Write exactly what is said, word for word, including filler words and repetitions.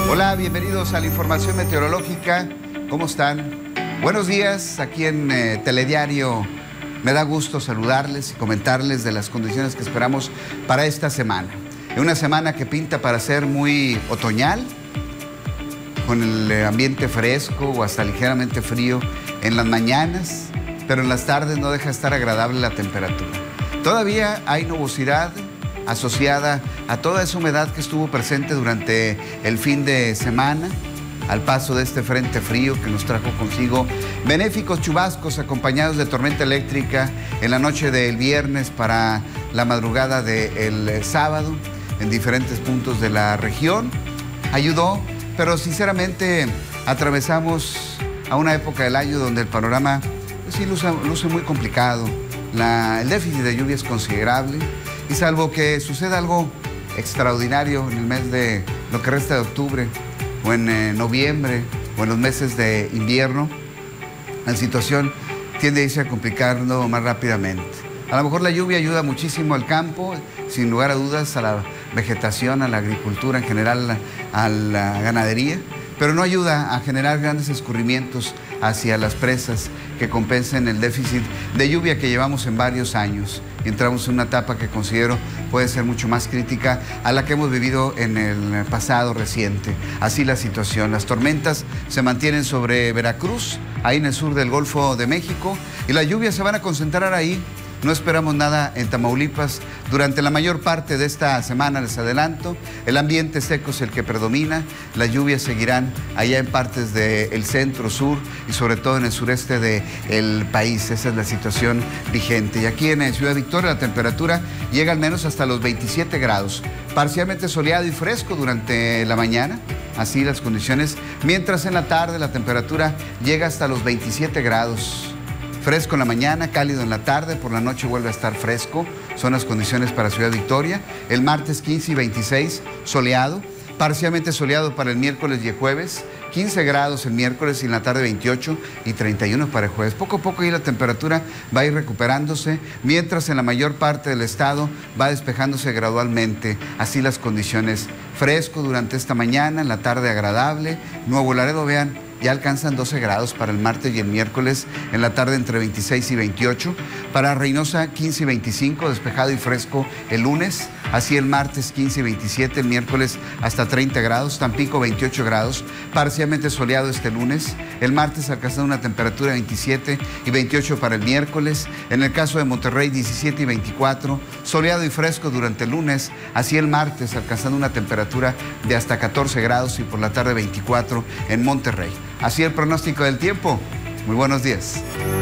Hola, bienvenidos a la información meteorológica. ¿Cómo están? Buenos días, aquí en eh, Telediario. Me da gusto saludarles y comentarles de las condiciones que esperamos para esta semana. Una semana que pinta para ser muy otoñal, con el ambiente fresco o hasta ligeramente frío en las mañanas, pero en las tardes no deja de estar agradable la temperatura. Todavía hay nubosidad asociada a toda esa humedad que estuvo presente durante el fin de semana, al paso de este frente frío que nos trajo consigo benéficos chubascos acompañados de tormenta eléctrica en la noche del viernes para la madrugada del sábado en diferentes puntos de la región. Ayudó, pero sinceramente atravesamos a una época del año donde el panorama pues, sí luce, luce muy complicado. La, el déficit de lluvia es considerable. Y salvo que suceda algo extraordinario en el mes de lo que resta de octubre, o en eh, noviembre, o en los meses de invierno, la situación tiende a irse a complicando más rápidamente. A lo mejor la lluvia ayuda muchísimo al campo, sin lugar a dudas, a la vegetación, a la agricultura en general, a la ganadería, pero no ayuda a generar grandes escurrimientos hacia las presas que compensen el déficit de lluvia que llevamos en varios años. Y entramos en una etapa que considero puede ser mucho más crítica a la que hemos vivido en el pasado reciente. Así la situación. Las tormentas se mantienen sobre Veracruz, ahí en el sur del Golfo de México, y las lluvias se van a concentrar ahí. No esperamos nada en Tamaulipas durante la mayor parte de esta semana, les adelanto. El ambiente seco es el que predomina. Las lluvias seguirán allá en partes del centro, sur y sobre todo en el sureste del país. Esa es la situación vigente. Y aquí en Ciudad Victoria la temperatura llega al menos hasta los veintisiete grados. Parcialmente soleado y fresco durante la mañana. Así las condiciones. Mientras en la tarde la temperatura llega hasta los veintisiete grados. Fresco en la mañana, cálido en la tarde, por la noche vuelve a estar fresco. Son las condiciones para Ciudad Victoria. El martes quince y veintiséis, soleado. Parcialmente soleado para el miércoles y el jueves. quince grados el miércoles y en la tarde veintiocho y treinta y uno para el jueves. Poco a poco ahí la temperatura va a ir recuperándose, mientras en la mayor parte del estado va despejándose gradualmente. Así las condiciones. Fresco durante esta mañana, en la tarde agradable. Nuevo Laredo, vean, ya alcanzan doce grados para el martes y el miércoles, en la tarde entre veintiséis y veintiocho. Para Reynosa quince y veinticinco, despejado y fresco el lunes. Así el martes quince y veintisiete, el miércoles hasta treinta grados. Tampico veintiocho grados, parcialmente soleado este lunes. El martes alcanzando una temperatura de veintisiete y veintiocho para el miércoles. En el caso de Monterrey diecisiete y veinticuatro, soleado y fresco durante el lunes. Así el martes alcanzando una temperatura de hasta catorce grados y por la tarde veinticuatro en Monterrey. Así el pronóstico del tiempo. Muy buenos días.